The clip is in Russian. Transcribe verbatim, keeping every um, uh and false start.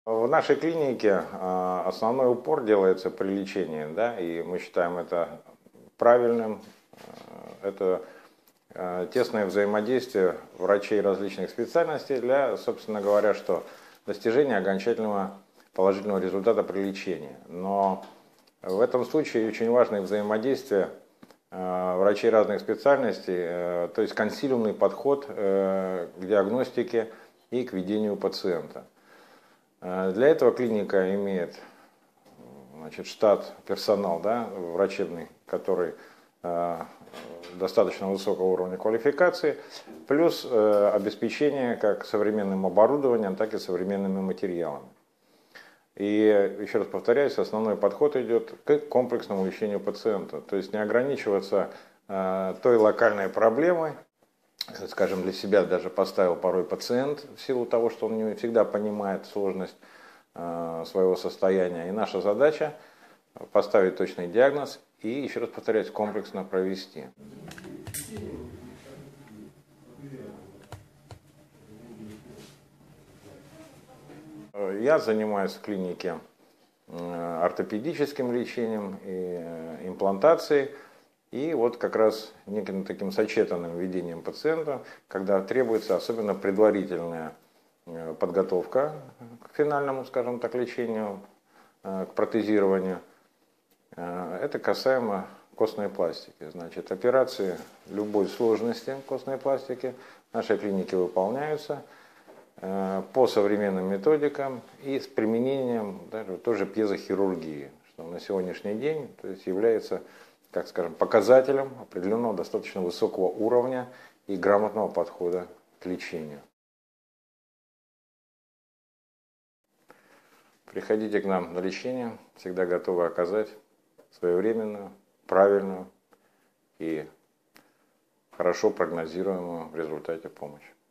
В нашей клинике основной упор делается при лечении, да, и мы считаем это правильным. Это тесное взаимодействие врачей различных специальностей для, собственно говоря, что достижения окончательного положительного результата при лечении. Но в этом случае очень важно взаимодействие врачей разных специальностей, то есть консилиумный подход к диагностике и к ведению пациента. Для этого клиника имеет, значит, штат, персонал, да, врачебный, который э, достаточно высокого уровня квалификации, плюс э, обеспечение как современным оборудованием, так и современными материалами. И, еще раз повторяюсь, основной подход идет к комплексному лечению пациента, то есть не ограничиваться э, той локальной проблемой. Скажем, для себя даже поставил порой пациент в силу того, что он не всегда понимает сложность э, своего состояния. И наша задача поставить точный диагноз и, еще раз повторяюсь, комплексно провести. Я занимаюсь в клинике ортопедическим лечением и имплантацией. И вот как раз неким таким сочетанным ведением пациента, когда требуется особенно предварительная подготовка к финальному, скажем так, лечению, к протезированию. Это касаемо костной пластики. Значит, операции любой сложности костной пластики в нашей клинике выполняются по современным методикам и с применением даже тоже пьезохирургии, что на сегодняшний день, то есть, является, как скажем, показателем определенного достаточно высокого уровня и грамотного подхода к лечению. Приходите к нам на лечение, всегда готовы оказать своевременную, правильную и хорошо прогнозируемую в результате помощь.